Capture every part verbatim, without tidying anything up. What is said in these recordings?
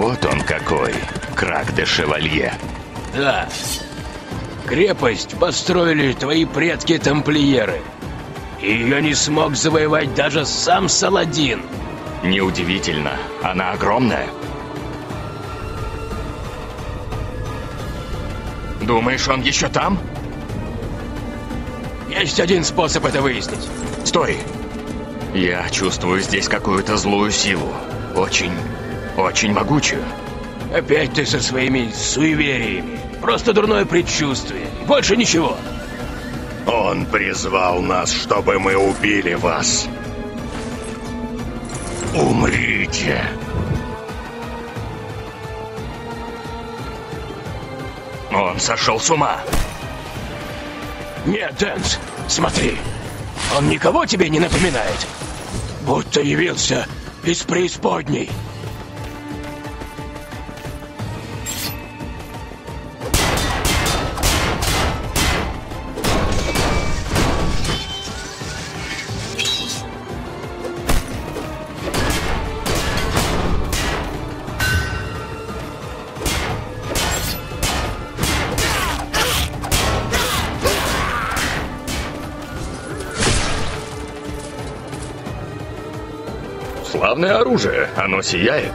Вот он какой, Крак де Шевалье. Да. Крепость построили твои предки-тамплиеры. И ее не смог завоевать даже сам Саладин. Неудивительно, она огромная. Думаешь, он еще там? Есть один способ это выяснить. Стой! Я чувствую здесь какую-то злую силу. Очень, очень могучую. Опять ты со своими суевериями. Просто дурное предчувствие. Больше ничего. Он призвал нас, чтобы мы убили вас. Умрите. Он сошел с ума. Нет, Дэнс, смотри. Он никого тебе не напоминает? Будто явился из преисподней. Славное оружие, оно сияет.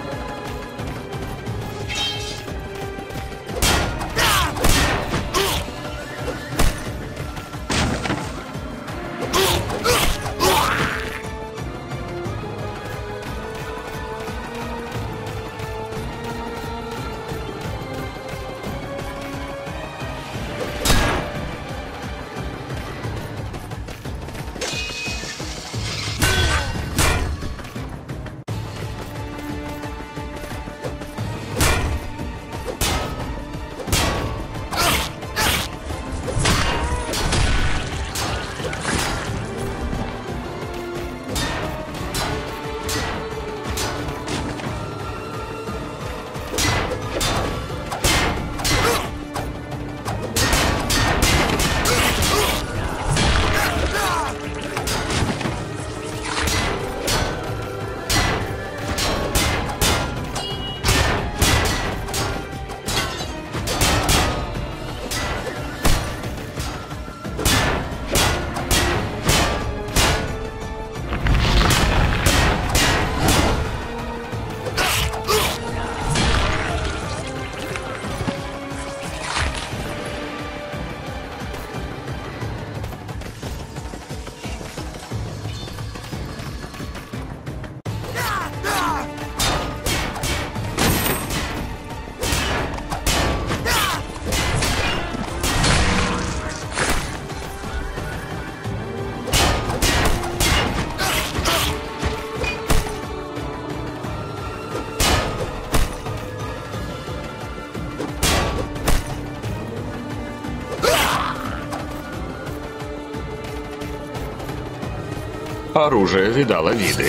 Оружие видало виды.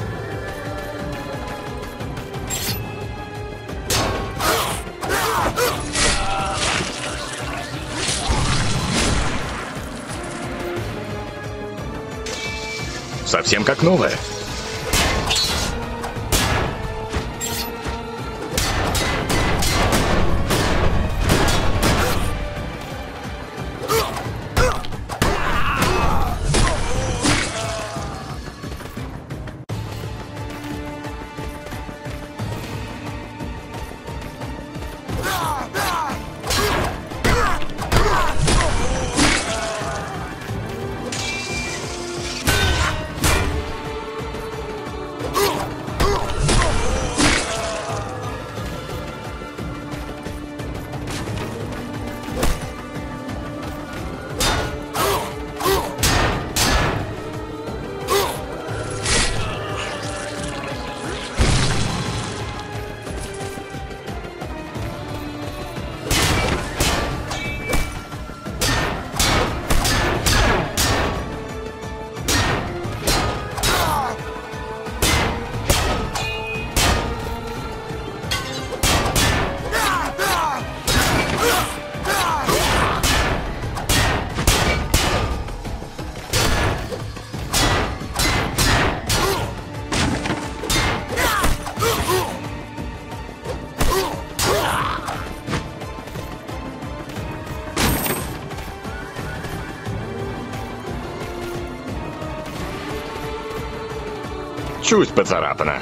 Совсем как новое. Чуть поцарапана.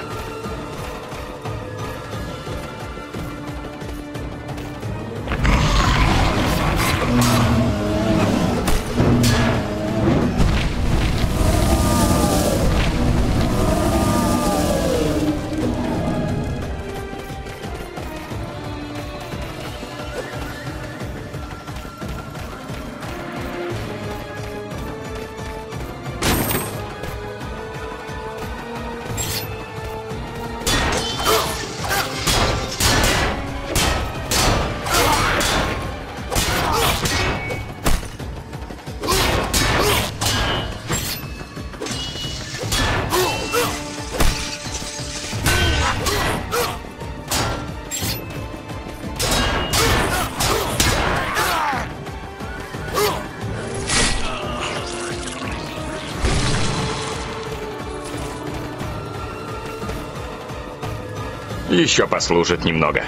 Еще послужит немного.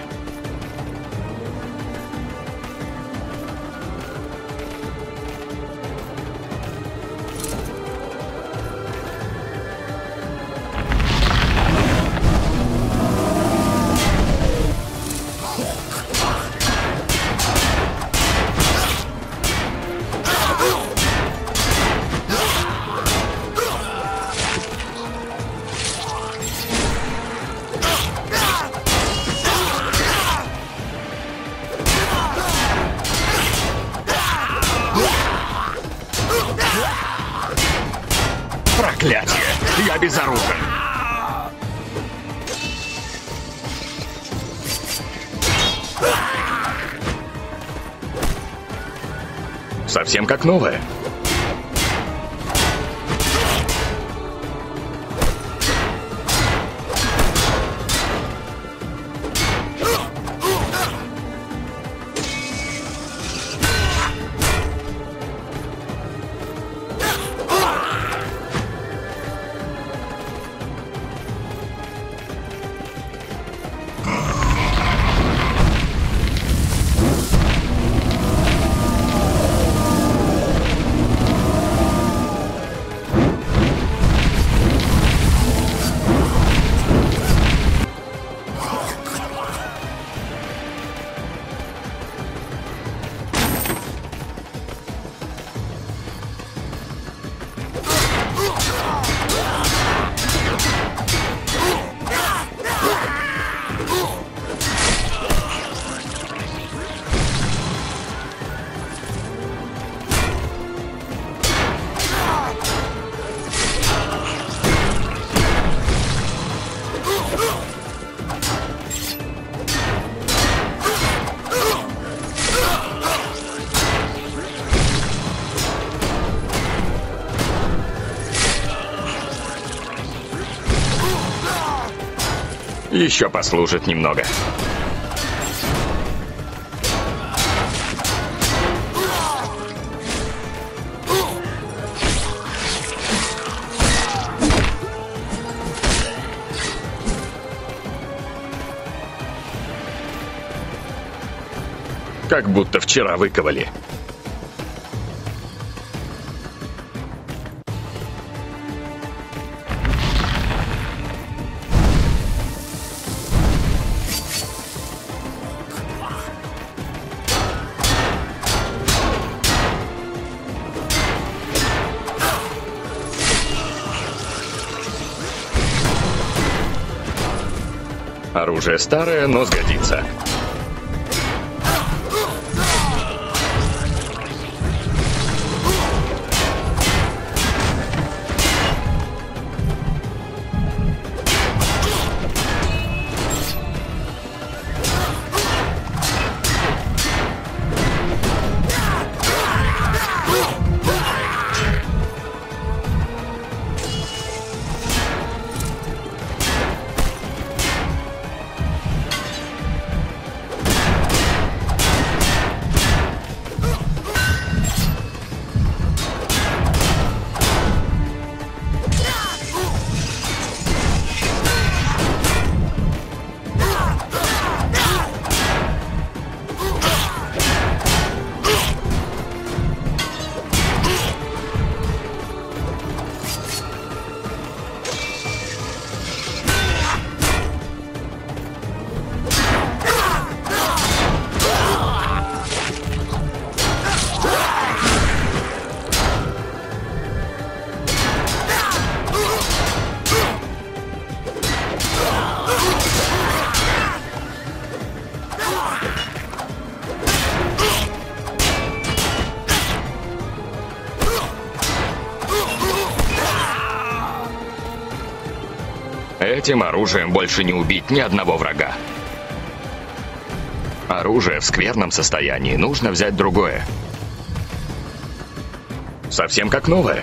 Проклятие! Я безоружен! Совсем как новое. Еще послужит немного. Как будто вчера выковали. Оружие старое, но сгодится. Этим оружием больше не убить ни одного врага. Оружие в скверном состоянии, нужно взять другое. Совсем как новое.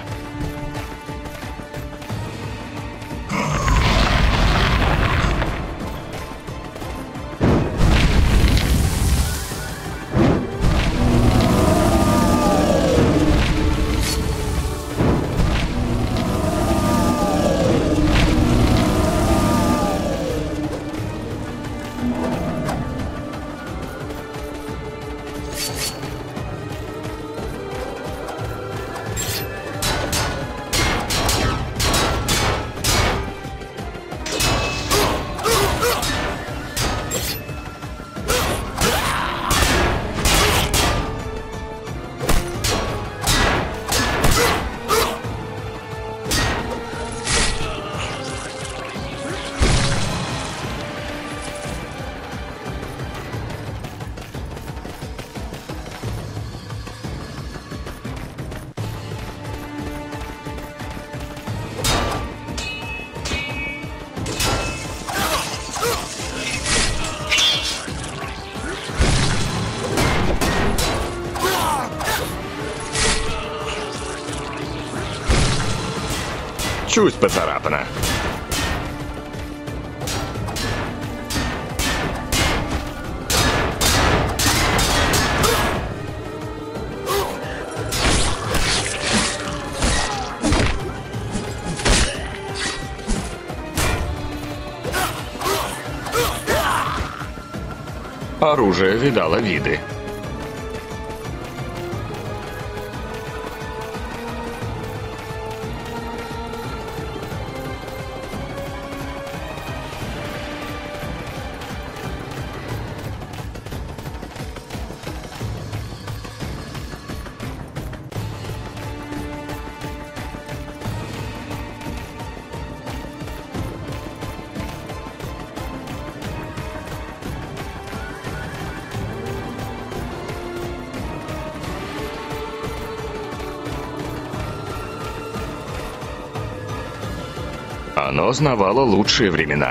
Чуть поцарапано. Оружие видало виды. Оно знавало лучшие времена.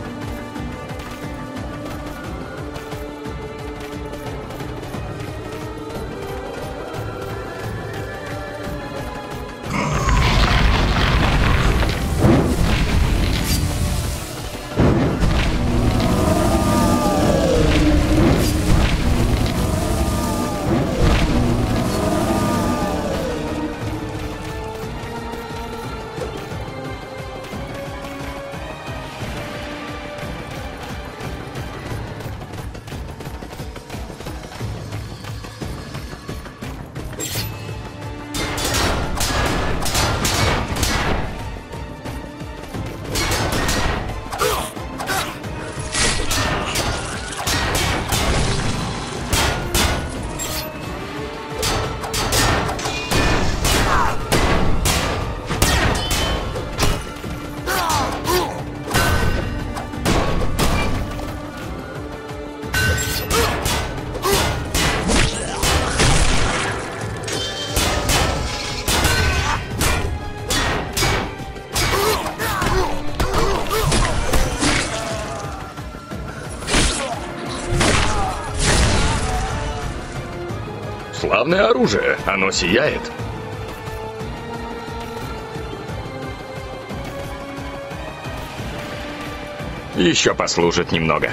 Славное оружие, оно сияет. Еще послужит немного.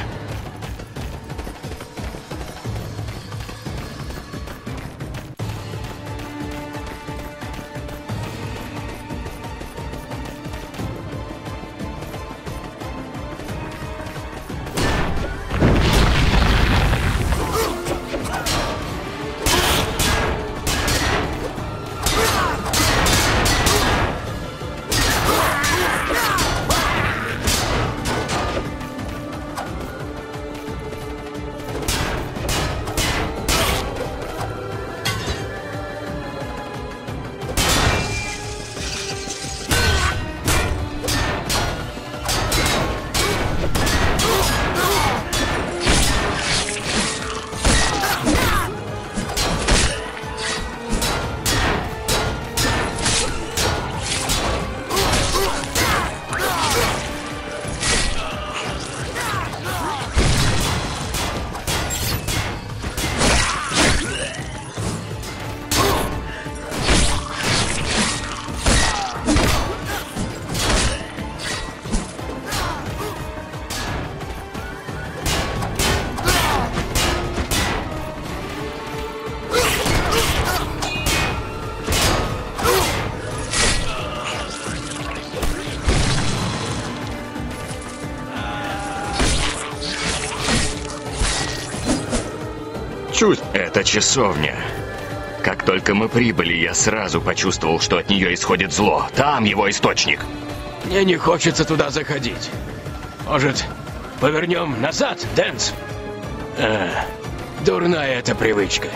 чувств. Это часовня. Как только мы прибыли, я сразу почувствовал, что от нее исходит зло. Там его источник. Мне не хочется туда заходить. Может, повернем назад, Дэнс? А, дурная эта привычка.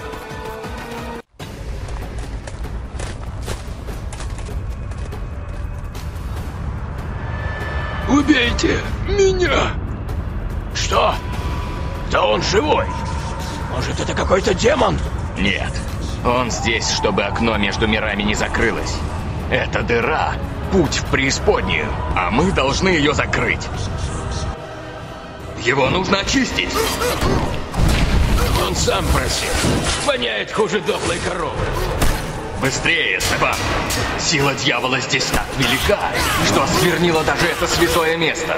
Убейте меня! Что? Да он живой! Может, это какой-то демон? Нет. Он здесь, чтобы окно между мирами не закрылось. Это дыра. Путь в преисподнюю. А мы должны ее закрыть. Его нужно очистить. Он сам просил. Воняет хуже дохлой коровы. Быстрее, Эстебан! Сила дьявола здесь так велика, что осквернила даже это святое место.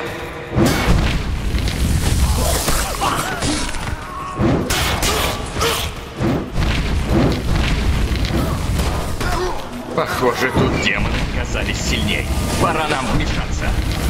Похоже, тут демоны оказались сильней. Пора нам вмешаться.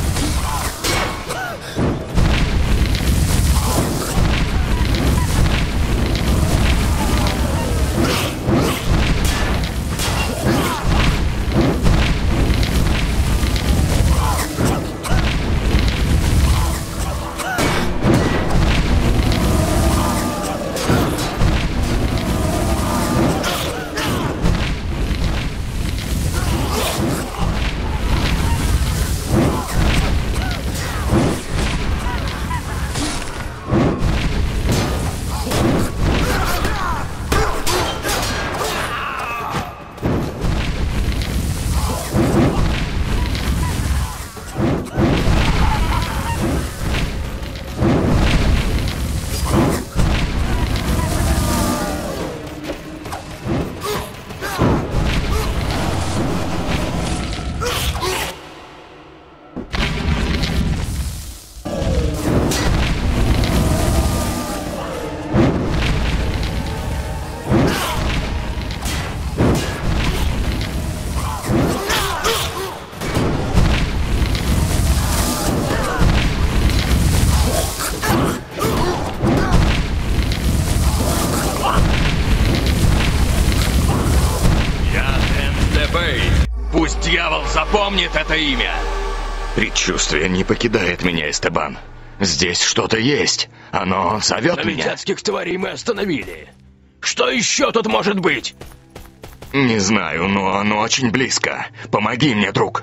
Пусть дьявол запомнит это имя. Предчувствие не покидает меня, Эстебан. Здесь что-то есть. Оно зовет меня. Новичатских тварей мы остановили. Что еще тут может быть? Не знаю, но оно очень близко. Помоги мне, друг.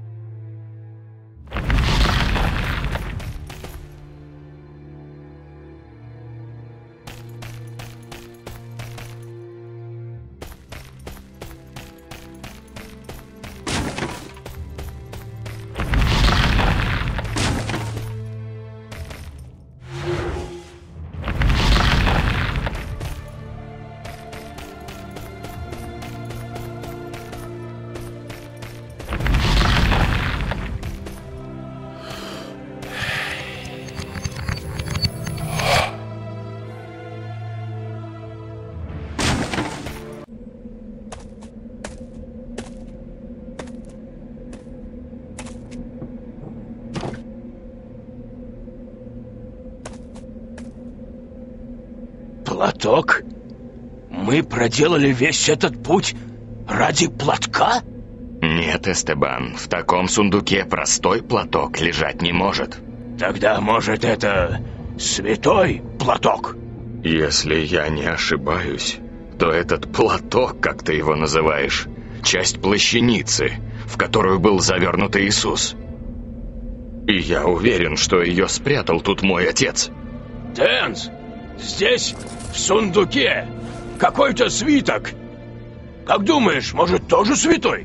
Платок? Мы проделали весь этот путь ради платка? Нет, Эстебан, в таком сундуке простой платок лежать не может. Тогда, может, это святой платок? Если я не ошибаюсь, то этот платок, как ты его называешь, часть плащаницы, в которую был завернут Иисус. И я уверен, что ее спрятал тут мой отец. Дэнс, здесь, в сундуке, какой-то свиток. Как думаешь, может, тоже святой?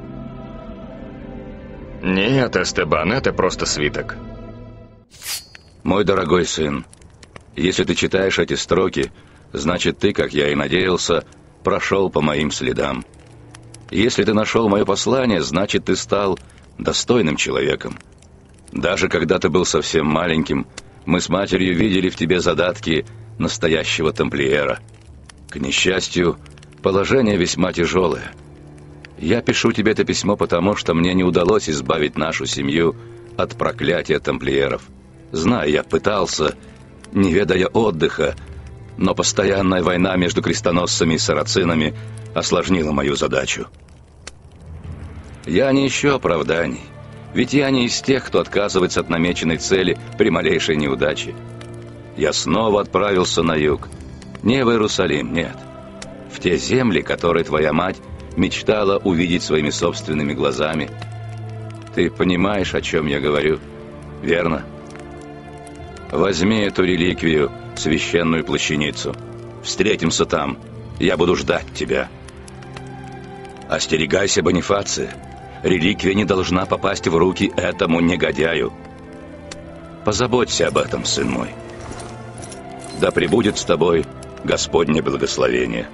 Нет, Эстебан, это просто свиток. Мой дорогой сын, если ты читаешь эти строки, значит, ты, как я и надеялся, прошел по моим следам. Если ты нашел мое послание, значит, ты стал достойным человеком. Даже когда ты был совсем маленьким, мы с матерью видели в тебе задатки настоящего тамплиера. К несчастью, положение весьма тяжелое. Я пишу тебе это письмо потому, что мне не удалось избавить нашу семью от проклятия тамплиеров. Знаю, я пытался, не ведая отдыха, Но постоянная война между крестоносцами и сарацинами осложнила мою задачу. Я не ищу оправданий, ведь я не из тех, кто отказывается от намеченной цели при малейшей неудаче. Я снова отправился на юг. Не в Иерусалим, нет. В те земли, которые твоя мать мечтала увидеть своими собственными глазами. Ты понимаешь, о чем я говорю, верно? Возьми эту реликвию, священную плащаницу. Встретимся там. Я буду ждать тебя. Остерегайся, Бонифация. Реликвия не должна попасть в руки этому негодяю. Позаботься об этом, сын мой. Да пребудет с тобой Господне благословение.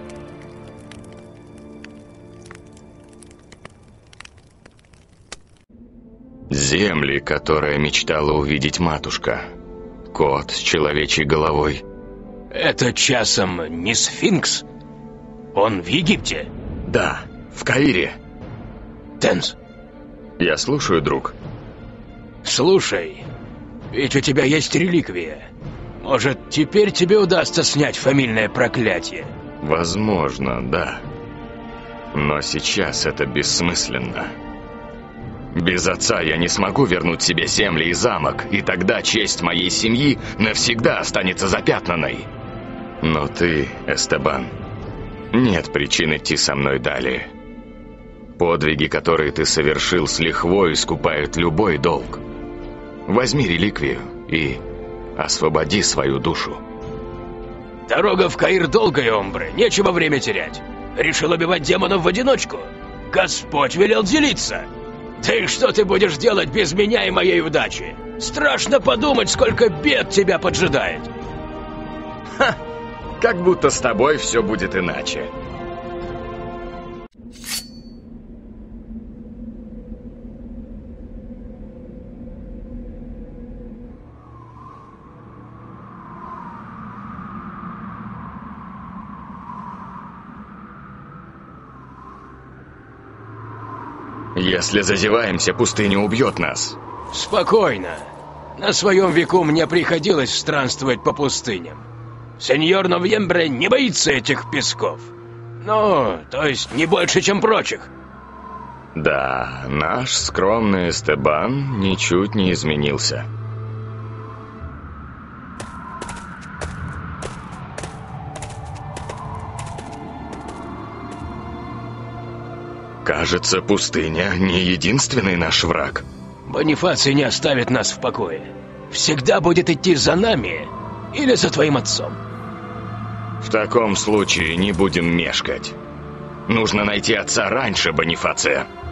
Земли, которые мечтала увидеть матушка. Кот с человечьей головой. Это часом не сфинкс? Он в Египте? Да, в Каире. Тенс. Я слушаю, друг. Слушай, ведь у тебя есть реликвия. Может, теперь тебе удастся снять фамильное проклятие? Возможно, да. Но сейчас это бессмысленно. Без отца я не смогу вернуть себе земли и замок, и тогда честь моей семьи навсегда останется запятнанной. Но ты, Эстебан, нет причин идти со мной далее. Подвиги, которые ты совершил, с лихвой искупают любой долг. Возьми реликвию и освободи свою душу. Дорога в Каир долгая, омбре, нечего время терять. Решил убивать демонов в одиночку? Господь велел делиться. Да и что ты будешь делать без меня и моей удачи? Страшно подумать, сколько бед тебя поджидает. Ха! Как будто с тобой все будет иначе. Если зазеваемся, пустыня убьет нас. Спокойно. На своем веку мне приходилось странствовать по пустыням. Сеньор Новьембре не боится этих песков. Ну, то есть не больше, чем прочих. Да, наш скромный Эстебан ничуть не изменился. Кажется, пустыня не единственный наш враг. Бонифаций не оставит нас в покое. Всегда будет идти за нами или за твоим отцом. В таком случае не будем мешкать. Нужно найти отца раньше, Бонифация.